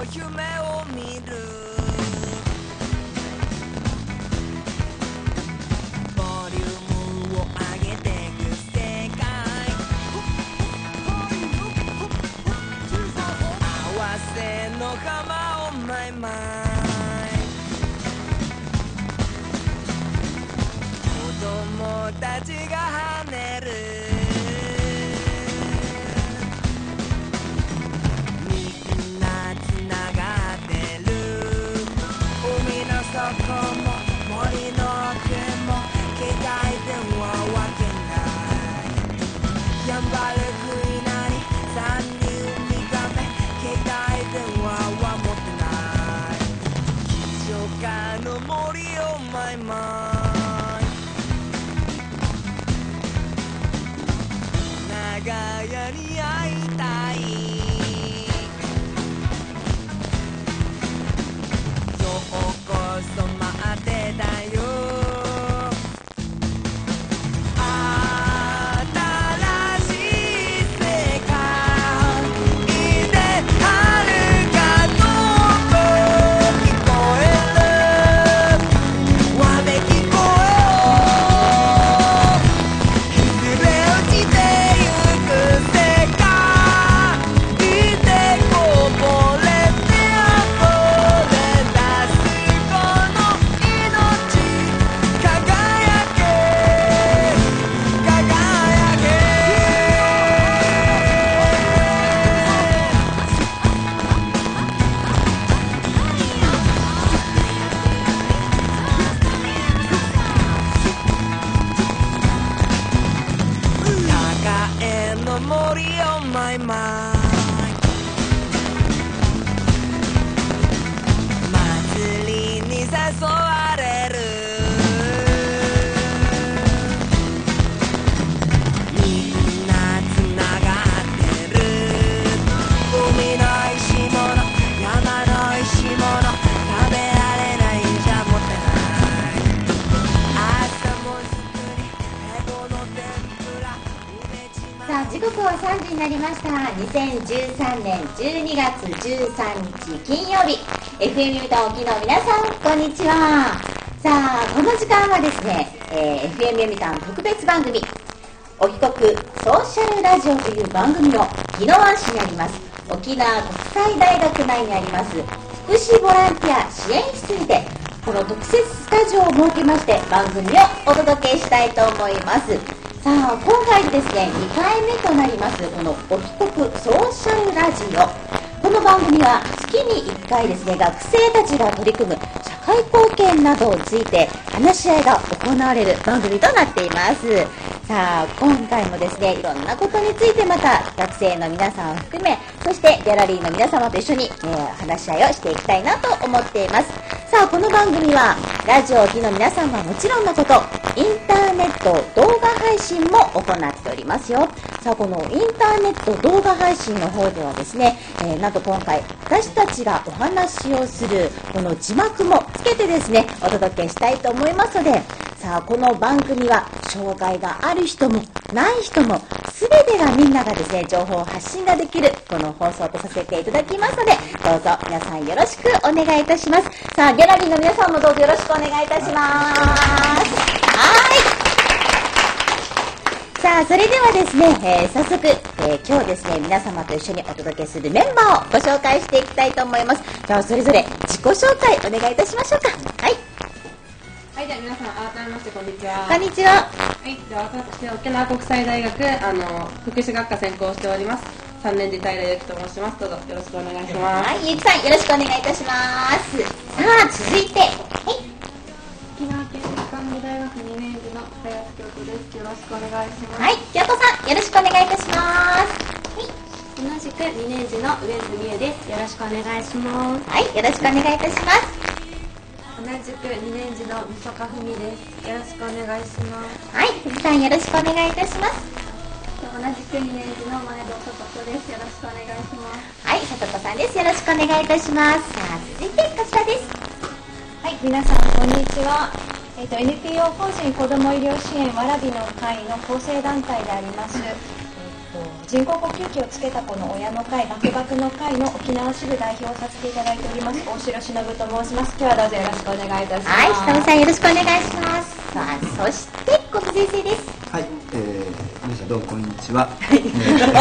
夢を見るボリュームを上げてく世界合わせの浜をマイマイ子供たちが跳ねるみんなつながってる海の底も森の奥も携帯電話わけないやんばるクイナに3人ウミガメ携帯電話は持ってない気象家の森をマイマイ長屋に会いたい今日こそ待ってたよ新しい世界で遥か遠く聞こえるわめき声崩れ落ちてゆく世界でこぼれて溢れ出すこの命輝け輝け高江の森をマイマイ祭りに誘われるみんなつながってる海の石物山の石物食べられないんじゃもってない朝も作りエゴの天ぷら梅島さあ時刻は3時になりました。2013年12月13日金曜日、 FM ユタ沖の皆さんこんにちは。さあこの時間はですね、FM 読谷特別番組お帰国ソーシャルラジオという番組の宜野湾市にあります沖縄国際大学内にあります福祉ボランティア支援室にてこの特設スタジオを設けまして番組をお届けしたいと思います。さあ今回ですね2回目となりますこのお帰国ソーシャルラジオ。この番組は月に1回ですね学生たちが取り組む社会貢献などをついて話し合いが行われる番組となっています。さあ今回もですねいろんなことについてまた学生の皆さんを含めそしてギャラリーの皆様と一緒に、話し合いをしていきたいなと思っています。さあこの番組はラジオを聴きの皆さんはもちろんのことインターネット動画配信も行っておりますよ。さあこのインターネット動画配信の方ではですね、なんと今回私たちがお話をするこの字幕もつけてですねお届けしたいと思いますので、さあこの番組は障害がある人もない人も全てがみんながですね情報発信ができるこの放送とさせていただきますのでどうぞ皆さんよろしくお願いいたします。さあギャラリーの皆さんもどうぞよろしくお願いいたします。はいさあそれではですね、早速、今日ですね皆様と一緒にお届けするメンバーをご紹介していきたいと思います。じゃあそれぞれ自己紹介お願いいたしましょうか。はいはい、じゃあ皆さん改めましてこんにちは。 こんにちは。 はい、では私沖縄国際大学福祉学科専攻しております3年次平ゆきと申します。どうぞよろしくお願いします。 はい、ゆきさんよろしくお願いいたします。さあ続いて、はい、 沖縄県立看護大学2年次の林京子です。よろしくお願いします。 はい、京子さんよろしくお願いいたします。 同じく2年次の上津美優です。よろしくお願いします。 はい、よろしくお願いいたします。 同じく2年次のみそかふみです。よろしくお願いします。 はい、藤さんよろしくお願いいたします。 同じく2年次の前戸さとこです。よろしくお願いします。 はい、さとこさんです。よろしくお願いいたします。さあ続いてこちらです。 はい、皆さんこんにちは。NPO 法人子ども医療支援わらびの会の構成団体であります、 人工呼吸器をつけた子の親の会、バクバクの会の沖縄支部代表をさせていただいております大城忍と申します。今日はどうぞよろしくお願いいたします。 はい、忍さんよろしくお願いします。さあ、そして小津先生です。 はい、皆さんどうもこんにちは。こっちで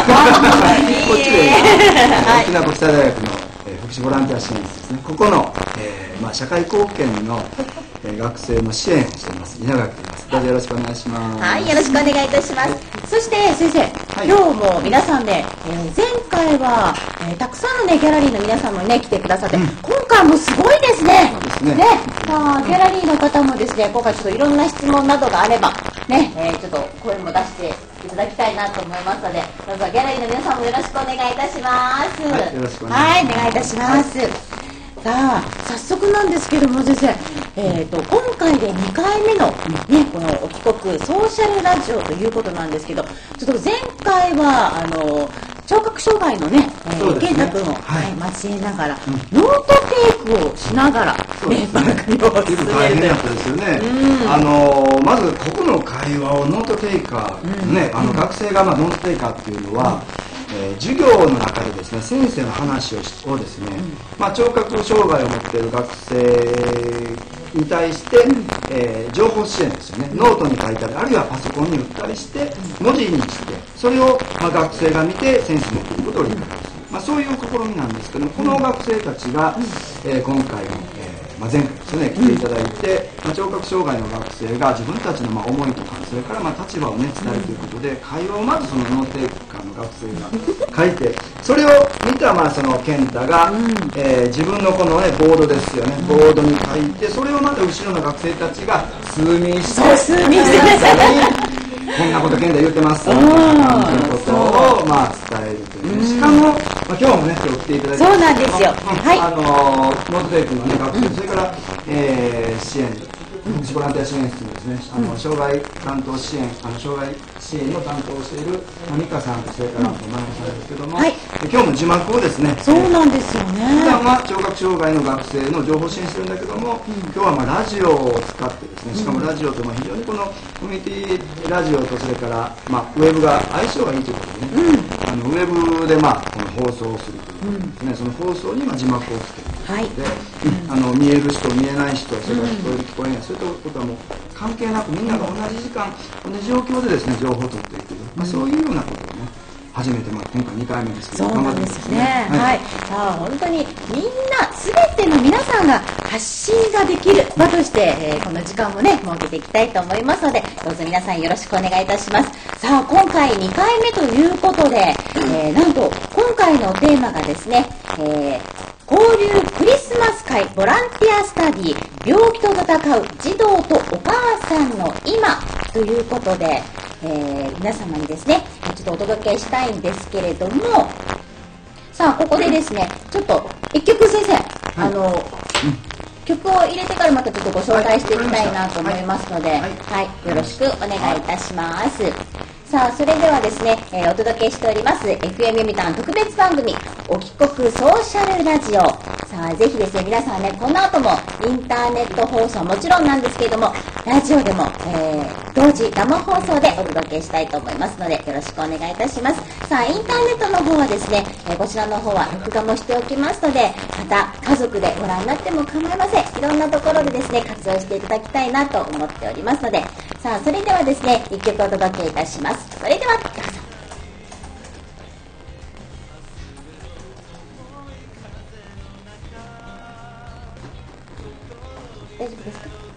はい沖縄国際大学の、福祉ボランティア支援室ですね。ここの、社会貢献の、学生の支援をしています稲垣と言います。どうぞよろしくお願いします。 はい、よろしくお願いいたします。そして先生、 はい今日も皆さんで、前回は、たくさんのねギャラリーの皆さんもね来てくださって、今回もすごいですね。 そうですねさあギャラリーの方もですね、今回ちょっといろんな質問などがあればね、ちょっと声も出していただきたいなと思いますので、どうぞギャラリーの皆さんもよろしくお願いいたします。 はいよろしくお願いしますはい、お願いいたします。さあ早速なんですけども先生、今回で2回目の、ね、このお帰国ソーシャルラジオということなんですけど、ちょっと前回は聴覚障害のね、 そうですね健太君を、 はい交えながら、ノートテイクをしながら、ね、番組を結構進めるという大変だったですよね。まずここの会話をノートテイカー、ね、学生がノートテイカーっていうのは、授業の中でですね先生の話をですね、聴覚障害を持っている学生に対して、情報支援ですよね、ノートに書いたりあるいはパソコンに打ったりして文字にしてそれを、学生が見て先生の言っていることを理解する、そういう試みなんですけども、この学生たちが、今回の、前回ですね来ていただいて、聴覚障害の学生が自分たちの思いとかそれから立場をね伝えるということで、会話をまずそのノートテイカーの学生が書いて、それを見たその健太が、自分のこのねボードですよね、ボードに書いて、それをまた後ろの学生たちが数人して数人してこんなこと健太言ってますみたいな感じのことを伝えるというね、しかも、今日もね今日来ていただいて、 そうなんですよ。はい。 ノートテイクのね学生、それから、支援福祉ボランティア支援室ですね、障害担当支援障害支援の担当をしている美香さんとそれから前野さんですけども、今日も字幕をですね、 そうなんですよね。 普段は聴覚障害の学生の情報支援してるんだけども、今日はラジオを使ってですね、しかもラジオと非常にこのコミュニティラジオとそれから、ウェブが相性がいいということでね、ウェブでこの放送をするということですね、その放送に字幕をつけるということで、見える人見えない人、それから聞こえる聞こえない、そういったことはもう関係なくみんなが同じ時間同じ状況でですね情報を取っていく、そういうようなことをね初めて今回2回目ですけどそうなんですね。はい。本当にみんなすべての皆さんが発信ができる場として、この時間もね設けていきたいと思いますので、どうぞ皆さんよろしくお願いいたします。さあ今回2回目ということで、なんと今回のテーマがですね、交流クリスマス会ボランティアスタディ病気と戦う児童とお母さんの今ということで、皆様にですねちょっとお届けしたいんですけれども、さあここでですねちょっと一曲先生、曲を入れてからまたちょっとご紹介していきたいなと思いますので、よろしくお願いいたします。さあそれではですね、お届けしております FM 読谷特別番組お帰国ソーシャルラジオ、さあぜひですね皆さんねこの後もインターネット放送もちろんなんですけれどもラジオでも、同時生放送でお届けしたいと思いますのでよろしくお願いいたします。さあインターネットの方はですね、こちらの方は録画もしておきますので、また家族でご覧になっても構いません。いろんなところでですね活用していただきたいなと思っておりますので、さあそれではですね1曲お届けいたします。それではどうぞ。大丈夫ですか？